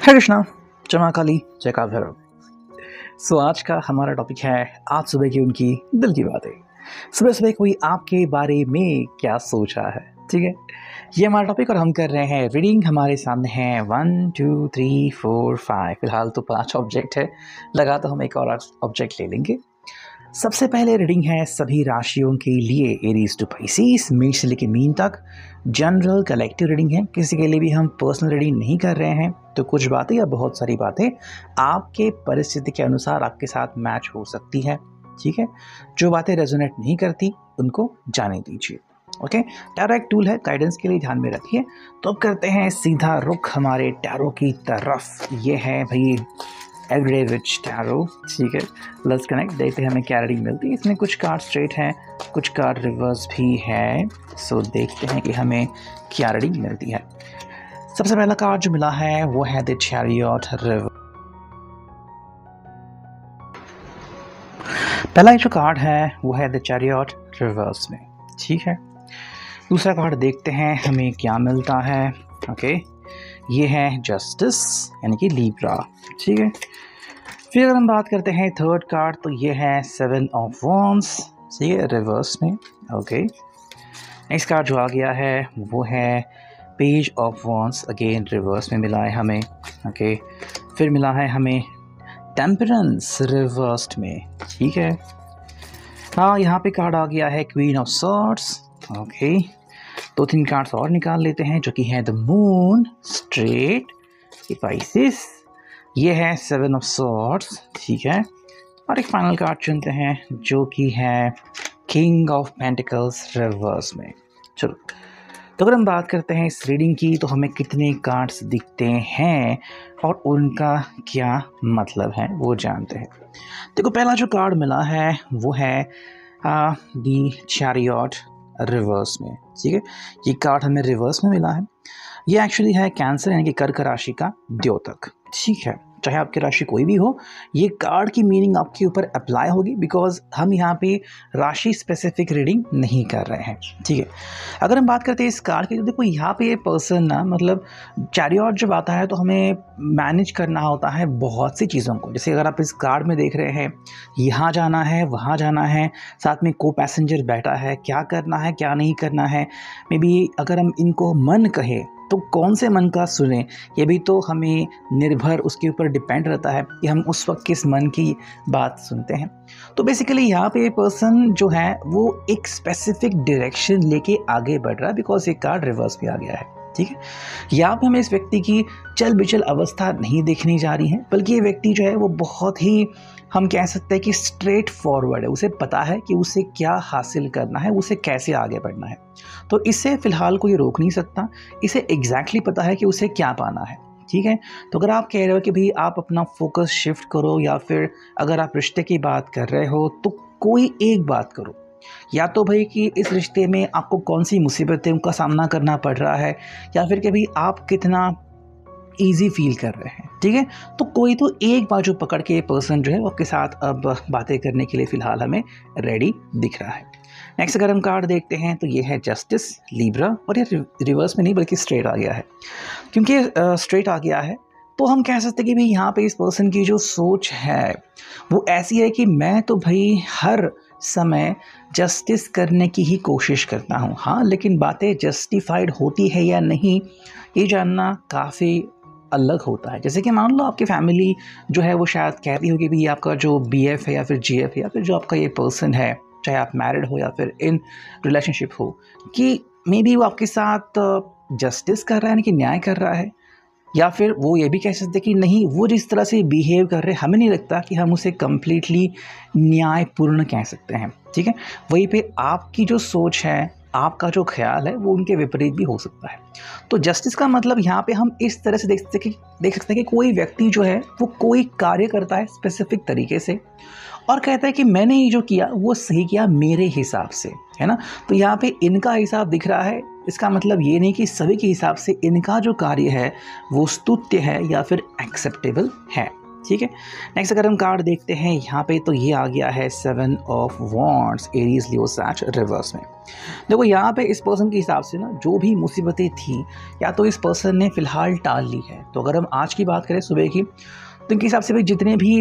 हरे कृष्णा, जय मां काली, जय काल भैरव। आज का हमारा टॉपिक है आज सुबह की उनकी दिल की बातें। सुबह सुबह कोई आपके बारे में क्या सोच रहा है, ठीक है। ये हमारा टॉपिक और हम कर रहे हैं रीडिंग। हमारे सामने है 1 2 3 4 5, फिलहाल तो 5 ऑब्जेक्ट है, लगा तो हम एक और ऑब्जेक्ट ले लेंगे। सबसे पहले रीडिंग है सभी राशियों के लिए, एरीज टू पाइसेस, मेष से लेकर मीन तक। जनरल कलेक्टिव रीडिंग है, किसी के लिए भी हम पर्सनल रीडिंग नहीं कर रहे हैं। तो कुछ बातें या बहुत सारी बातें आपके परिस्थिति के अनुसार आपके साथ मैच हो सकती है, ठीक है। जो बातें रेजोनेट नहीं करती उनको जाने दीजिए, ओके। टैरो एक टूल है, गाइडेंस के लिए ध्यान में रखिए। तो अब करते हैं सीधा रुख हमारे टैरो की तरफ। ये है भाई एवरीडे विच टैरो, ठीक है। लेट्स कनेक्ट, देखते हैं हमें क्या रीडिंग मिलती है। इसमें कुछ कार्ड स्ट्रेट हैं, कुछ कार्ड रिवर्स भी है। सो देखते हैं कि हमें क्या रीडिंग मिलती है। सबसे पहला कार्ड जो मिला है वो है द चैरियट रिवर्स। पहला जो कार्ड है वो है द चैरियट रिवर्स में, ठीक है। दूसरा कार्ड देखते हैं हमें क्या मिलता है, ओके। ये है जस्टिस यानी कि लीब्रा, ठीक है। फिर अगर हम बात करते हैं थर्ड कार्ड, तो ये है 7 ऑफ वॉन्ड्स, ठीक है, रिवर्स में, ओके। नेक्स्ट कार्ड जो आ गया है वो है page of wands, again reverse में मिला है हमें, ओके। फिर मिला है हमें टेम्परेंस रिवर्स्ड में, ठीक है। हाँ, यहाँ पे कार्ड आ गया है queen of swords, okay. 2-3 cards और निकाल लेते हैं जो कि है द मून स्ट्रेट पाइसेस, ये है 7 ऑफ सॉर्ड्स, ठीक है। और एक फाइनल कार्ड चुनते हैं जो कि है किंग ऑफ पेंटिकल्स रिवर्स में। चलो, तो अगर हम बात करते हैं इस रीडिंग की, तो हमें कितने कार्ड्स दिखते हैं और उनका क्या मतलब है वो जानते हैं। देखो, पहला जो कार्ड मिला है वो है द चैरियट रिवर्स में, ठीक है। ये कार्ड हमें रिवर्स में मिला है। ये एक्चुअली है कैंसर यानी कि कर्क राशि का द्योतक, ठीक है। चाहे आपकी राशि कोई भी हो, ये कार्ड की मीनिंग आपके ऊपर अप्लाई होगी, बिकॉज हम यहाँ पे राशि स्पेसिफिक रीडिंग नहीं कर रहे हैं, ठीक है। अगर हम बात करते हैं इस कार्ड की, तो देखो यहाँ पे ये पर्सन ना, मतलब चैरियट जब आता है तो हमें मैनेज करना होता है बहुत सी चीज़ों को। जैसे अगर आप इस कार्ड में देख रहे हैं, यहाँ जाना है, वहाँ जाना है, साथ में को पैसेंजर बैठा है, क्या करना है क्या नहीं करना है। मे बी अगर हम इनको मन कहें तो कौन से मन का सुने, ये भी तो हमें निर्भर उसके ऊपर डिपेंड रहता है कि हम उस वक्त किस मन की बात सुनते हैं। तो बेसिकली यहाँ पे पर्सन जो है वो एक स्पेसिफिक डायरेक्शन लेके आगे बढ़ रहा है, बिकॉज ये कार्ड रिवर्स भी आ गया है, ठीक है। यहाँ पे हमें इस व्यक्ति की चल बिचल अवस्था नहीं देखनी जा रही है, बल्कि ये व्यक्ति जो है वो बहुत ही, हम कह सकते हैं कि स्ट्रेट फॉरवर्ड है। उसे पता है कि उसे क्या हासिल करना है, उसे कैसे आगे बढ़ना है। तो इससे फिलहाल कोई रोक नहीं सकता, इसे एग्जैक्टली पता है कि उसे क्या पाना है, ठीक है। तो अगर आप कह रहे हो कि भाई आप अपना फोकस शिफ्ट करो, या फिर अगर आप रिश्ते की बात कर रहे हो, तो कोई एक बात करो, या तो भाई कि इस रिश्ते में आपको कौन सी मुसीबतें का सामना करना पड़ रहा है, या फिर कि भाई आप कितना ईजी फील कर रहे हैं, ठीक है। तो कोई तो एक बाजू पकड़ के ये पर्सन जो है वो आपके साथ अब बातें करने के लिए फ़िलहाल हमें रेडी दिख रहा है। नेक्स्ट अगर हम कार्ड देखते हैं तो ये है जस्टिस लीब्रा, और ये रिवर्स में नहीं बल्कि स्ट्रेट आ गया है। क्योंकि स्ट्रेट आ गया है तो हम कह सकते हैं कि भाई यहाँ पे इस पर्सन की जो सोच है वो ऐसी है कि मैं तो भाई हर समय जस्टिस करने की ही कोशिश करता हूँ। हाँ, लेकिन बातें जस्टिफाइड होती है या नहीं, ये जानना काफ़ी अलग होता है। जैसे कि मान लो आपकी फैमिली जो है वो शायद कहती होगी भी आपका जो बीएफ है या फिर जीएफ है, या फिर जो आपका ये पर्सन है, चाहे आप मैरिड हो या फिर इन रिलेशनशिप हो, कि मे बी वो आपके साथ जस्टिस कर रहा है, यानी कि न्याय कर रहा है, या फिर वो ये भी कह सकते कि नहीं, वो जिस तरह से बिहेव कर रहे हैं हमें नहीं लगता कि हम उसे कम्प्लीटली न्यायपूर्ण कह सकते हैं, ठीक है। वहीं पे आपकी जो सोच है, आपका जो ख्याल है, वो उनके विपरीत भी हो सकता है। तो जस्टिस का मतलब यहाँ पे हम इस तरह से देख सकते हैं कि कोई व्यक्ति जो है वो कोई कार्य करता है स्पेसिफिक तरीके से, और कहता है कि मैंने ये जो किया वो सही किया मेरे हिसाब से, है ना। तो यहाँ पे इनका हिसाब दिख रहा है, इसका मतलब ये नहीं कि सभी के हिसाब से इनका जो कार्य है वो स्तुत्य है या फिर एक्सेप्टेबल है, ठीक है। नेक्स्ट अगर हम कार्ड देखते हैं यहाँ पे तो ये आ गया है 7 ऑफ वॉन्ड्स, एरीज लियो सैच रिवर्स में। देखो यहाँ पे इस पर्सन के हिसाब से ना जो भी मुसीबतें थी या तो इस पर्सन ने फ़िलहाल टाल ली है। तो अगर हम आज की बात करें सुबह की, तो इनके हिसाब से भाई जितने भी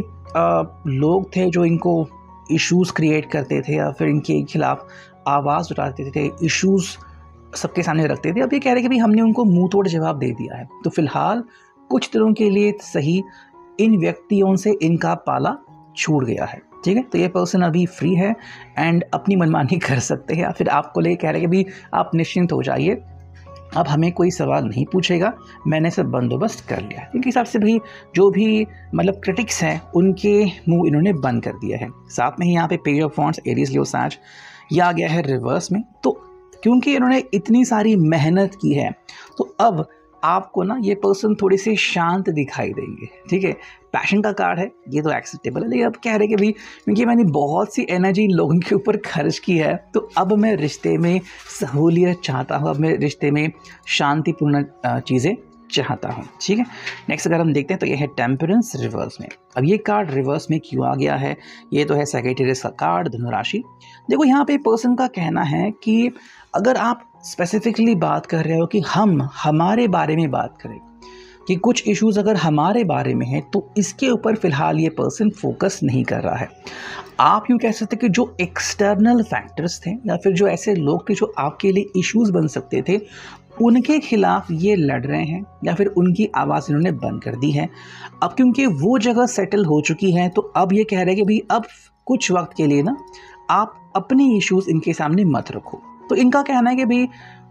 लोग थे जो इनको इश्यूज़ क्रिएट करते थे या फिर इनके खिलाफ आवाज़ उठाते थे, इश्यूज़ सबके सामने रखते थे, अब ये कह रहे हैं कि भाई हमने उनको मुंह तोड़ जवाब दे दिया है। तो फिलहाल कुछ दिनों के लिए सही इन व्यक्तियों से इनका पाला छूट गया है। ठीक है, तो ये पर्सन अभी फ्री है एंड अपनी मनमानी कर सकते हैं, या फिर आपको ले कह रहे हैं कि भाई आप निश्चिंत हो जाइए, अब हमें कोई सवाल नहीं पूछेगा, मैंने सब बंदोबस्त कर लिया है। इनके हिसाब से भाई जो भी मतलब क्रिटिक्स हैं उनके मुंह इन्होंने बंद कर दिया है। साथ में ही यहाँ पे page of wands, Aries Leo सैच, ये आ गया है रिवर्स में। तो क्योंकि इन्होंने इतनी सारी मेहनत की है तो अब आपको ना ये पर्सन थोड़े से शांत दिखाई देंगे। ठीक है, पैशन का कार्ड है, ये तो एक्सेप्टेबल है, लेकिन अब कह रहे कि भाई क्योंकि मैंने बहुत सी एनर्जी लोगों के ऊपर खर्च की है तो अब मैं रिश्ते में सहूलियत चाहता हूँ, अब मैं रिश्ते में शांतिपूर्ण चीज़ें चाहता हूँ। ठीक है, नेक्स्ट अगर हम देखते हैं तो ये है टेम्परेंस रिवर्स में। अब ये कार्ड रिवर्स में क्यों आ गया है, ये तो है सेक्रेटरीज का कार्ड, धनुराशि। देखो यहाँ पे पर्सन का कहना है कि अगर आप स्पेसिफिकली बात कर रहे हो कि हम हमारे बारे में बात करें कि कुछ इश्यूज़ अगर हमारे बारे में हैं तो इसके ऊपर फ़िलहाल ये पर्सन फोकस नहीं कर रहा है। आप यूँ कह सकते कि जो एक्सटर्नल फैक्टर्स थे या फिर जो ऐसे लोग थे जो आपके लिए इश्यूज़ बन सकते थे, उनके खिलाफ ये लड़ रहे हैं या फिर उनकी आवाज़ इन्होंने बंद कर दी है। अब क्योंकि वो जगह सेटल हो चुकी है तो अब ये कह रहे हैं कि भाई अब कुछ वक्त के लिए ना आप अपने इश्यूज़ इनके सामने मत रखो। तो इनका कहना है कि भाई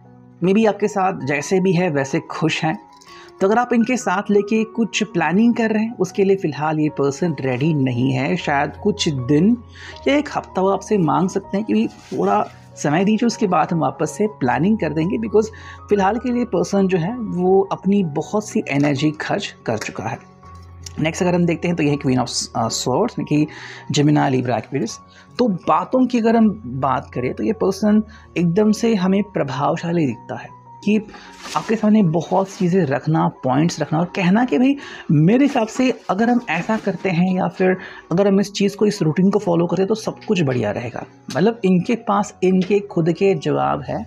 मे बी आपके साथ जैसे भी है वैसे खुश हैं, तो अगर आप इनके साथ लेके कुछ प्लानिंग कर रहे हैं उसके लिए फ़िलहाल ये पर्सन रेडी नहीं है। शायद कुछ दिन या एक हफ्ता वो आपसे मांग सकते हैं कि भाई थोड़ा समय दीजिए, उसके बाद हम वापस से प्लानिंग कर देंगे, बिकॉज फ़िलहाल के लिए पर्सन जो है वो अपनी बहुत सी एनर्जी खर्च कर चुका है। नेक्स्ट अगर हम देखते हैं तो यह क्वीन ऑफ स्वॉर्ड्स कि जेमिनी लिब्रा एक्वेरियस। तो बातों की अगर हम बात करें तो ये पर्सन एकदम से हमें प्रभावशाली दिखता है कि आपके सामने बहुत चीज़ें रखना, पॉइंट्स रखना और कहना कि भाई मेरे हिसाब से अगर हम ऐसा करते हैं या फिर अगर हम इस चीज़ को, इस रूटीन को फॉलो करें तो सब कुछ बढ़िया रहेगा। मतलब इनके पास इनके खुद के जवाब है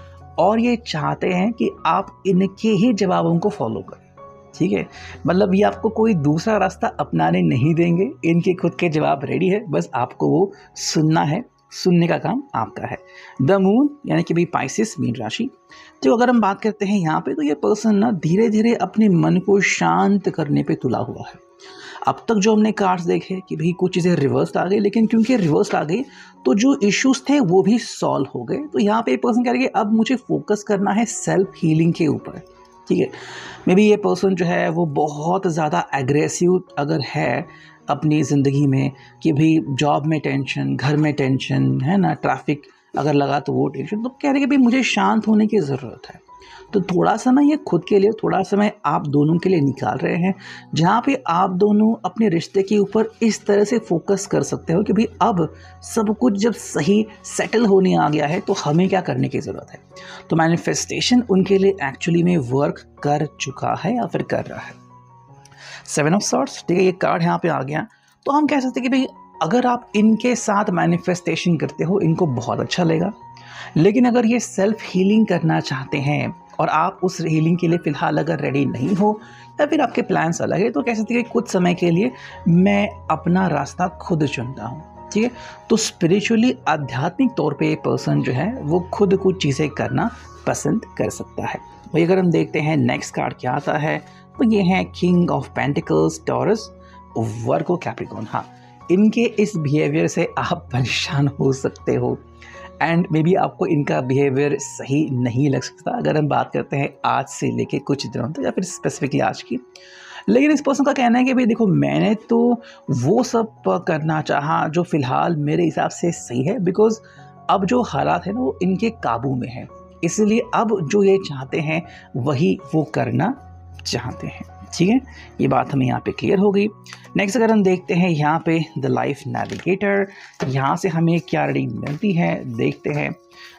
और ये चाहते हैं कि आप इनके ही जवाबों को फॉलो करें। ठीक है, मतलब ये आपको कोई दूसरा रास्ता अपनाने नहीं देंगे, इनके खुद के जवाब रेडी है, बस आपको वो सुनना है, सुनने का काम आपका है। द मून यानी कि भाई पाइसेस, मीन राशि। तो अगर हम बात करते हैं यहाँ पे तो ये पर्सन ना धीरे धीरे अपने मन को शांत करने पे तुला हुआ है। अब तक जो हमने कार्ड्स देखे कि भाई कुछ चीज़ें रिवर्स आ गई, लेकिन क्योंकि रिवर्स आ गई तो जो इश्यूज थे वो भी सॉल्व हो गए। तो यहाँ पे पर्सन कह रहे हैं कि अब मुझे फोकस करना है सेल्फ हीलिंग के ऊपर। ठीक है, मे बी ये पर्सन जो है वो बहुत ज़्यादा एग्रेसिव अगर है अपनी ज़िंदगी में कि भाई जॉब में टेंशन, घर में टेंशन है ना, ट्रैफिक अगर लगा तो वो टेंशन, तो कह रहे हैं कि भाई मुझे शांत होने की ज़रूरत है। तो थोड़ा समय ये खुद के लिए, थोड़ा समय आप दोनों के लिए निकाल रहे हैं जहाँ पे आप दोनों अपने रिश्ते के ऊपर इस तरह से फोकस कर सकते हो कि भाई अब सब कुछ जब सही सेटल होने आ गया है तो हमें क्या करने की ज़रूरत है। तो मैनिफेस्टेशन उनके लिए एक्चुअली में वर्क कर चुका है या फिर कर रहा है। 7 ऑफ सॉर्ड्स, ठीक है, ये कार्ड यहाँ पे आ गया। तो हम कह सकते हैं कि भाई अगर आप इनके साथ मैनिफेस्टेशन करते हो इनको बहुत अच्छा लगेगा, लेकिन अगर ये सेल्फ हीलिंग करना चाहते हैं और आप उस हीलिंग के लिए फ़िलहाल अगर रेडी नहीं हो या फिर आपके प्लान्स अलग है तो कह सकते हैं कि कुछ समय के लिए मैं अपना रास्ता खुद चुनता हूँ। ठीक है, तो स्पिरिचुअली, आध्यात्मिक तौर पे ये पर्सन जो है वो खुद कुछ चीज़ें करना पसंद कर सकता है। वही अगर हम देखते हैं नेक्स्ट कार्ड क्या आता है तो ये है king of pentacles, Taurus, Virgo, Capricorn. हाँ, इनके इस बिहेवियर से आप परेशान हो सकते हो एंड मे बी आपको इनका बिहेवियर सही नहीं लग सकता अगर हम बात करते हैं आज से लेके कुछ दिनों तक या फिर स्पेसिफिकली आज की। लेकिन इस पर्सन का कहना है कि भाई देखो मैंने तो वो सब करना चाहा जो फ़िलहाल मेरे हिसाब से सही है, बिकॉज अब जो हालात है ना वो इनके काबू में है, इसलिए अब जो ये चाहते हैं वही वो करना चाहते हैं। ठीक है, ये बात हमें यहाँ पे क्लियर हो गई। नेक्स्ट अगर हम देखते हैं यहाँ पे द लाइफ नेविगेटर, यहाँ से हमें क्या रीडिंग मिलती है देखते हैं।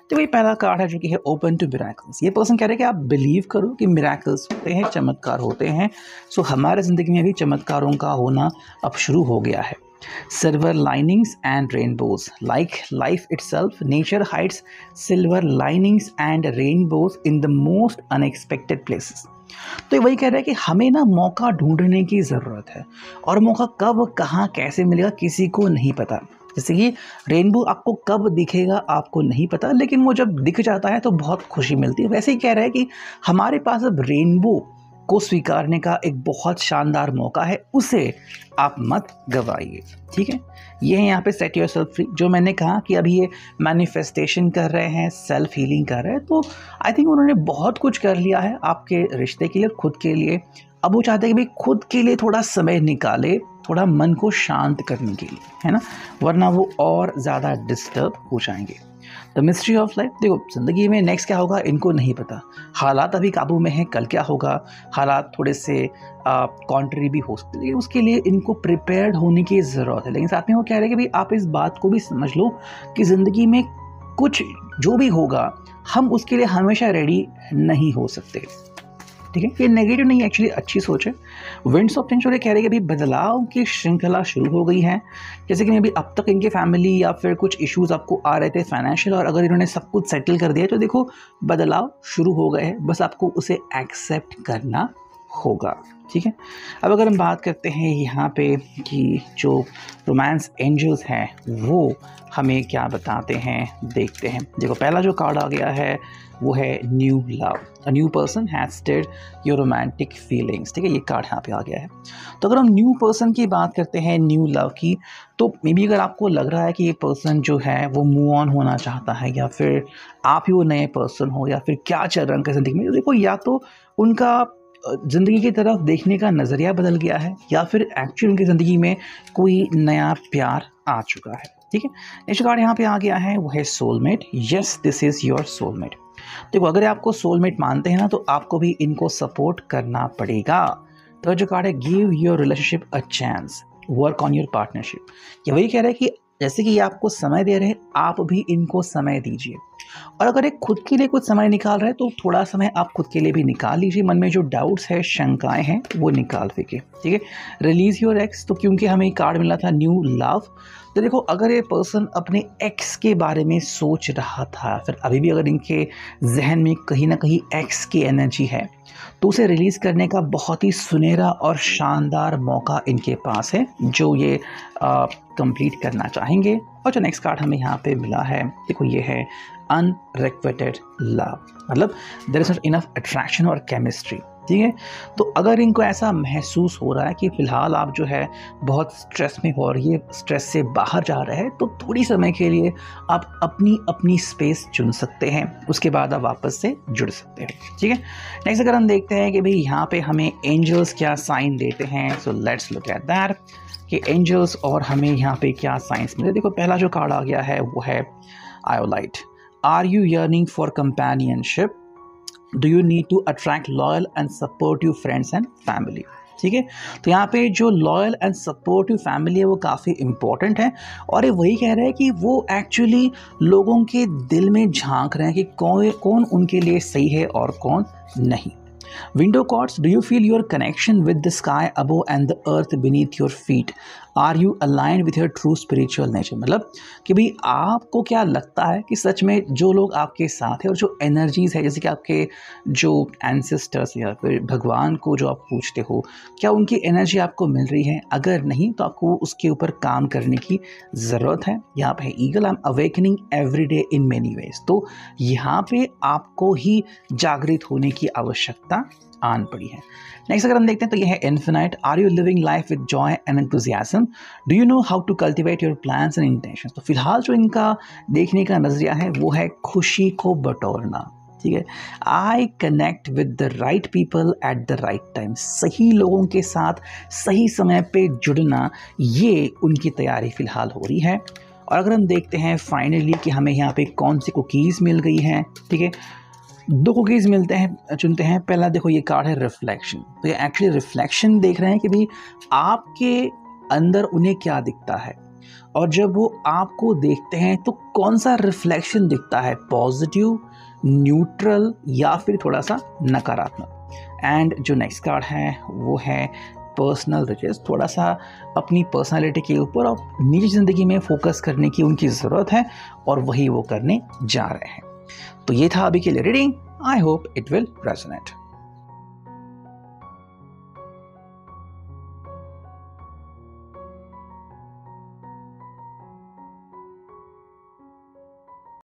तो वही पहला कार्ड है जो कि है ओपन टू मिराकल्स। ये पर्सन कह रहे हैं कि आप बिलीव करो कि मिराकल्स होते हैं, चमत्कार होते हैं। सो हमारे ज़िंदगी में भी चमत्कारों का होना अब शुरू हो गया है। Silver linings and rainbows. Like life itself, nature hides silver linings and rainbows in the most unexpected places. तो वही कह रहा है कि हमें ना मौका ढूंढने की ज़रूरत है, और मौका कब कहाँ कैसे मिलेगा किसी को नहीं पता। जैसे कि रेनबो आपको कब दिखेगा आपको नहीं पता, लेकिन वो जब दिख जाता है तो बहुत खुशी मिलती है। वैसे ही कह रहा है कि हमारे पास अब रेनबो को स्वीकारने का एक बहुत शानदार मौका है, उसे आप मत गवाइए। ठीक है, ये है यहाँ पे सेट योर सेल्फ फ्री। जो मैंने कहा कि अभी ये मैनिफेस्टेशन कर रहे हैं, सेल्फ हीलिंग कर रहे हैं, तो आई थिंक उन्होंने बहुत कुछ कर लिया है आपके रिश्ते के लिए, खुद के लिए। अब वो चाहते हैं कि भाई खुद के लिए थोड़ा समय निकाले, थोड़ा मन को शांत करने के लिए, है ना, वरना वो और ज़्यादा डिस्टर्ब हो जाएंगे। द मिस्ट्री ऑफ लाइफ, देखो ज़िंदगी में नेक्स्ट क्या होगा इनको नहीं पता। हालात अभी काबू में हैं, कल क्या होगा, हालात थोड़े से कॉन्ट्री भी हो सकते हैं, लेकिन उसके लिए इनको प्रिपेयर्ड होने की ज़रूरत है। लेकिन साथ में वो कह रहे हैं कि भाई आप इस बात को भी समझ लो कि ज़िंदगी में कुछ जो भी होगा हम उसके लिए हमेशा रेडी नहीं हो सकते। ठीक है, ये नेगेटिव नहीं, एक्चुअली अच्छी सोच है। विंड्स ऑफ चेंज कह रहे हैं कि अभी बदलाव की श्रृंखला शुरू हो गई है। जैसे कि अभी अब तक इनके फैमिली या फिर कुछ इश्यूज आपको आ रहे थे फाइनेंशियल, और अगर इन्होंने सब कुछ सेटल कर दिया तो देखो बदलाव शुरू हो गए हैं, बस आपको उसे एक्सेप्ट करना होगा। ठीक है, अब अगर हम बात करते हैं यहाँ पे कि जो रोमांस एंजल्स हैं वो हमें क्या बताते हैं, देखते हैं। देखो पहला जो कार्ड आ गया है वो है new love. A new person has stirred your romantic feelings. ठीक है, ये कार्ड यहाँ पे आ गया है। तो अगर हम न्यू पर्सन की बात करते हैं, न्यू लव की, तो मे बी अगर आपको लग रहा है कि ये पर्सन जो है वो मूव ऑन होना चाहता है, या फिर आप ही वो नए पर्सन हो, या फिर क्या चल रहा है उनकी ज़िंदगी में, तो देखो या तो उनका ज़िंदगी की तरफ देखने का नज़रिया बदल गया है, या फिर एक्चुअली उनकी ज़िंदगी में कोई नया प्यार आ चुका है। ठीक है, नेक्स्ट कार्ड यहाँ पे आ गया है वो है soulmate. Yes, this is your soulmate. देखो अगर आपको सोलमेट मानते हैं ना तो आपको भी इनको सपोर्ट करना पड़ेगा। तो जो कार्ड है give your relationship a chance, work on your partnership. ये वही कह रहा है कि जैसे कि ये आपको समय दे रहे हैं, आप भी इनको समय दीजिए। और अगर एक खुद के लिए कुछ समय निकाल रहे हैं तो थोड़ा समय आप खुद के लिए भी निकाल लीजिए। मन में जो डाउट्स है, शंकाएं हैं, वो निकाल फेंके। ठीक है, रिलीज योर एक्स। तो क्योंकि हमें कार्ड मिला था न्यू लव, तो देखो अगर ये पर्सन अपने एक्स के बारे में सोच रहा था, फिर अभी भी अगर इनके जहन में कहीं ना कहीं एक्स की एनर्जी है, तो उसे रिलीज़ करने का बहुत ही सुनहरा और शानदार मौका इनके पास है, जो ये कंप्लीट करना चाहेंगे। और जो नेक्स्ट कार्ड हमें यहाँ पे मिला है, देखो ये है अनरिक्वेटेड लव, मतलब there is not enough attraction और केमिस्ट्री। ठीक है, तो अगर इनको ऐसा महसूस हो रहा है कि फ़िलहाल आप जो है बहुत स्ट्रेस में हो और ये स्ट्रेस से बाहर जा रहे हैं, तो थोड़ी समय के लिए आप अपनी स्पेस चुन सकते हैं, उसके बाद आप वापस से जुड़ सकते हैं। ठीक है, नेक्स्ट अगर हम देखते हैं कि भाई यहाँ पे हमें एंजल्स क्या साइन देते हैं, so let's look at that कि एंजल्स और हमें यहाँ पे क्या साइंस मिले। देखो पहला जो कार्ड आ गया है वो है iolite. Are you yearning for companionship? Do you need to attract loyal and supportive friends and family? ठीक है, तो यहाँ पे जो लॉयल एंड सपोर्टिव फैमिली है वो काफ़ी इंपॉर्टेंट है, और ये वही कह रहे हैं कि वो एक्चुअली लोगों के दिल में झांक रहे हैं कि कौन उनके लिए सही है और कौन नहीं। Window cards, do you feel your connection with the sky above and the earth beneath your feet? Are you aligned with your true spiritual nature? मतलब कि भाई आपको क्या लगता है कि सच में जो लोग आपके साथ हैं और जो एनर्जीज है, जैसे कि आपके जो एंसेस्टर्स या फिर भगवान को जो आप पूछते हो, क्या उनकी एनर्जी आपको मिल रही है? अगर नहीं तो आपको उसके ऊपर काम करने की ज़रूरत है। यहाँ पे eagle, I am awakening every day in many ways. तो यहाँ पे आपको ही जागृत होने की आवश्यकता आन पड़ी है। नेक्स्ट अगर हम देखते हैं तो यह है infinite. Are you living life with joy and enthusiasm? Do you know how to cultivate your plans and intentions? तो फिलहाल जो इनका देखने का नजरिया है वो है खुशी को बटोरना। ठीक है, I connect with the right people at the right time. सही लोगों के साथ सही समय पे जुड़ना, ये उनकी तैयारी फिलहाल हो रही है। और अगर हम देखते हैं फाइनली कि हमें यहाँ पे कौन सी कुकीज़ मिल गई हैं, ठीक है, 2 कुकीज़ मिलते हैं, चुनते हैं। पहला देखो ये कार्ड है रिफ्लेक्शन। तो ये एक्चुअली रिफ्लेक्शन देख रहे हैं कि भाई आपके अंदर उन्हें क्या दिखता है। और जब वो आपको देखते हैं तो कौन सा रिफ्लेक्शन दिखता है, पॉजिटिव, न्यूट्रल या फिर थोड़ा सा नकारात्मक। एंड जो नेक्स्ट कार्ड है वो है पर्सनल रिचेस। थोड़ा सा अपनी पर्सनालिटी के ऊपर और निजी ज़िंदगी में फोकस करने की उनकी ज़रूरत है और वही वो करने जा रहे हैं। तो ये था अभी के लिए reading. I hope it will resonate.